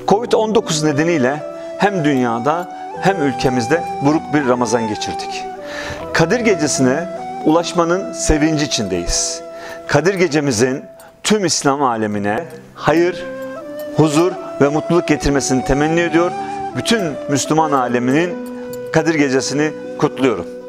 Covid-19 nedeniyle hem dünyada hem ülkemizde buruk bir Ramazan geçirdik. Kadir Gecesi'ne ulaşmanın sevinci içindeyiz. Kadir Gecemizin tüm İslam alemine hayır, huzur ve mutluluk getirmesini temenni ediyor. Bütün Müslüman aleminin Kadir Gecesi'ni kutluyorum.